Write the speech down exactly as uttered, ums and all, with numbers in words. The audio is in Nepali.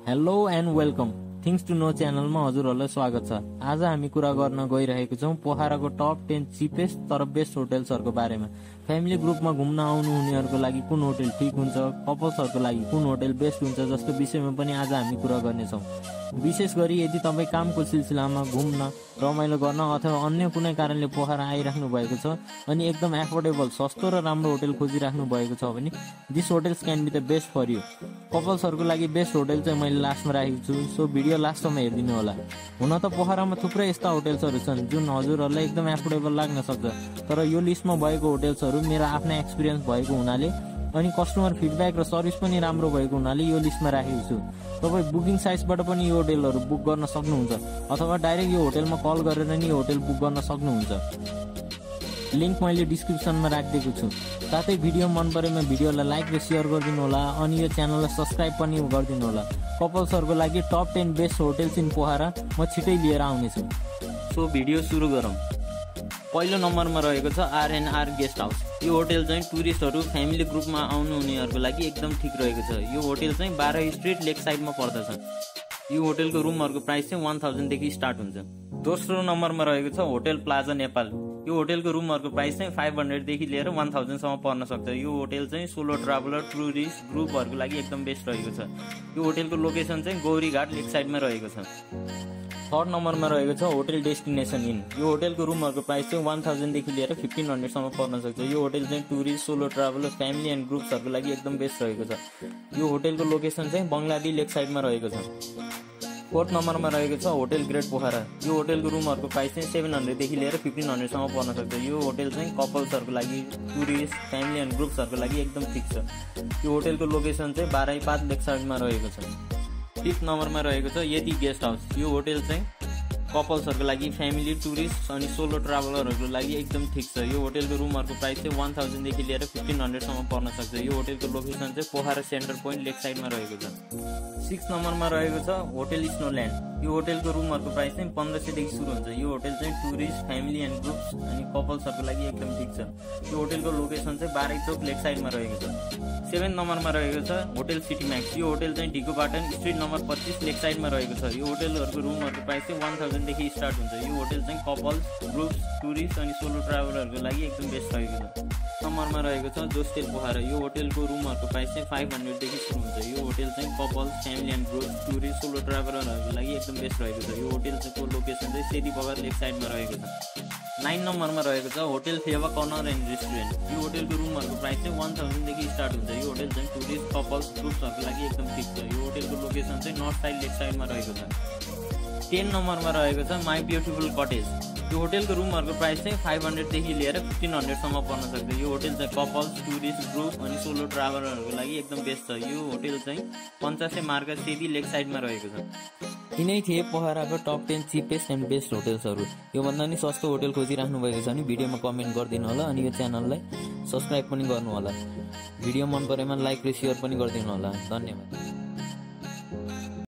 Hello and welcome things to know च्यानलमा हजुरहरूलाई स्वागत छ। आज हामी कुरा गर्न गइरहेको छौँ पोखराको टप टेन चिपेस्ट तर बेस्ट होटल्सहरूको बारेमा। फ्यामिली ग्रुपमा घुम्न आउनु हुनेहरूको लागि कुन होटल ठिक हुन्छ, कपल्सहरूको लागि कुन होटल बेस्ट हुन्छ जस्तो विषयमा पनि आज हामी कुरा गर्नेछौँ। विशेष गरी यदि तपाईँ कामको सिलसिलामा घुम्न, रमाइलो गर्न अथवा अन्य कुनै कारणले पोखरा आइराख्नु भएको छ अनि एकदम एफोर्डेबल, सस्तो र राम्रो होटल खोजिराख्नु भएको छ भने this hotels can be the best for you. कपल्सहरूको लागि बेस्ट होटल चाहिँ मैले लास्टमा राखेको छु, सो भिडियो लास्टसम्म हेरिदिनु होला। हुन त पोखरामा थुप्रै यस्ता होटल्सहरू छन् जुन हजुरहरूलाई एकदम एफोर्डेबल लाग्न सक्छ, तर यो लिस्टमा भएको होटल्सहरू मेरो आफ्नै एक्सपिरियन्स भएको हुनाले अनि कस्टमर फिडब्याक र सर्भिस पनि राम्रो भएको हुनाले यो लिस्टमा राखेको छु। तपाईँ बुकिङ साइट्सबाट पनि यो होटलहरू बुक गर्न सक्नुहुन्छ अथवा डाइरेक्ट यो होटलमा कल गरेर नि यो होटल बुक गर्न सक्नुहुन्छ। लिङ्क मैले डिस्क्रिप्सनमा राखिदिएको छु। साथै भिडियो मन परेमा भिडियोलाई लाइक र सेयर गरिदिनु होला अनि यो च्यानललाई सब्सक्राइब पनि गरिदिनु होला। कपल्सहरूको लागि top ten best hotels in Pokhara म छिटै लिएर आउनेछु। सो भिडियो सुरु गरौँ। पहिलो नम्बरमा रहेको छ आरएनआर गेस्ट हाउस। यो होटल चाहिँ टुरिस्टहरू फ्यामिली ग्रुपमा आउनु हुनेहरूको लागि एकदम ठिक रहेको छ। यो होटल चाहिँ बाह्र स्ट्रिट लेक साइडमा पर्दछ। यो होटलको रुमहरूको प्राइस चाहिँ वान थाउजन्डदेखि स्टार्ट हुन्छ। दोस्रो नम्बरमा रहेको छ होटल प्लाजा नेपाल। यो होटलको रुमहरूको प्राइस चाहिँ फाइभ हन्ड्रेडदेखि लिएर वान थाउजन्डसम्म पर्न सक्छ। यो होटल चाहिँ सोलो ट्राभलर, टुरिस्ट ग्रुपहरूको लागि एकदम बेस्ट रहेको छ। यो होटलको लोकेसन चाहिँ गौरीघाट लेक साइडमा रहेको छ। थर्ड नम्बरमा रहेको छ होटल डेस्टिनेसन इन। यो होटलको रुमहरूको प्राइस चाहिँ वान थाउजन्डदेखि लिएर फिफ्टिन हन्ड्रेडसम्म पर्न सक्छ। यो होटल चाहिँ tourist, solo traveller, family and ग्रुप्सहरूको लागि एकदम बेस्ट रहेको छ। यो होटलको लोकेसन चाहिँ बङ्गलाडी लेक साइडमा रहेको छ। फोर्थ नम्बरमा रहेको छ होटल ग्रेट पोखरा। यो होटलको रुमहरूको प्राइस चाहिँ सेभेन हन्ड्रेडदेखि लिएर फिफ्टिन हन्ड्रेडसम्म पर्न सक्छ। यो होटल चाहिँ कपल्सहरूको लागि, टुरिस्ट, फ्यामिली एन्ड ग्रुप्सहरूको लागि एकदम ठिक छ। यो होटलको लोकेसन चाहिँ बाराइपात लेक साइडमा रहेको छ। फिफ्थ नम्बरमा रहेको छ यति गेस्ट हाउस। यो होटल चाहिँ कपल्सहरूको लागि, फ्यामिली, टुरिस्ट अनि सोलो ट्राभलरहरूको लागि एकदम ठिक छ। यो होटलको रुमहरूको प्राइस चाहिँ वान थाउजन्डदेखि लिएर फिफ्टिन हन्ड्रेडसम्म पर्न सक्छ। यो होटलको लोकेसन चाहिँ पोखरा सेन्टर पोइन्ट लेक साइडमा रहेको छ। सिक्स नम्बरमा रहेको छ होटल स्नोल्यान्ड। यो होटलको रुमहरूको प्राइस चाहिँ पन्ध्र सयदेखि सुरु हुन्छ। यो होटल चाहिँ टुरिस्ट, फ्यामिली एन्ड ग्रुप्स अनि कपल्सहरूको लागि एकदम ठिक छ। यो होटलको लोकेसन चाहिँ बाराई चौक लेक साइडमा रहेको छ। सेभेन नम्बरमा रहेको छ होटल सिटी म्याक्स। यो होटल चाहिँ ढिकोपाटन स्ट्रिट नम्बर पच्चिस लेक साइडमा रहेको छ। यो होटलहरूको रुमहरूको प्राइस चाहिँ वान थाउजन्डदेखि स्टार्ट हुन्छ। यो होटल चाहिँ कपल्स, ग्रुप्स, टुरिस्ट अनि सोलो ट्राभलरहरूको लागि एकदम बेस्ट रहेको छ। नम्बरमा रहेको छ जोस्टेल पोखरा। यो होटलको रुमहरूको प्राइस चाहिँ फाइभ हन्ड्रेडदेखि सुरु हुन्छ। यो होटल चाहिँ couples, family and groups, tourist, solo ट्राभलरहरूको लागि एकदम बेस्ट रहेको छ। यो होटलको लोकेसन चाहिँ सेती बगर लेक साइडमा रहेको छ। नाइन नम्बरमा रहेको छ hotel Fewa corner and restaurant. यो होटलको रुमहरूको प्राइस चाहिँ वान थाउजन्डदेखि स्टार्ट हुन्छ। यो होटल चाहिँ टुरिस्ट, कपल्स, ग्रुप्सहरूको लागि एकदम ठिक छ। यो होटलको लोकेसन चाहिँ नर्थ साइड लेक साइडमा रहेको छ। टेन नम्बरमा रहेको छ माई ब्युटिफुल कटेज। यो होटलको रुमहरूको प्राइस चाहिँ फाइभ हन्ड्रेडदेखि लिएर फिफ्टिन हन्ड्रेडसम्म पर्न सक्छ। यो होटल चाहिँ कपल्स, टुरिस्ट, ग्रुप अनि सोलो ट्राभलरहरूको लागि एकदम बेस्ट छ। यो होटल चाहिँ पञ्चासे मार्ग सेती लेक साइडमा रहेको छ। यिनै थिए पोखराको top ten cheapest and best होटल्सहरू। योभन्दा नि सस्तो होटल खोजिराख्नु भएको छ भने भिडियोमा कमेन्ट गरिदिनु होला अनि यो च्यानललाई सब्सक्राइब पनि गर्नु होला। भिडियो मन परेमा लाइक र सेयर पनि गरिदिनु होला। धन्यवाद।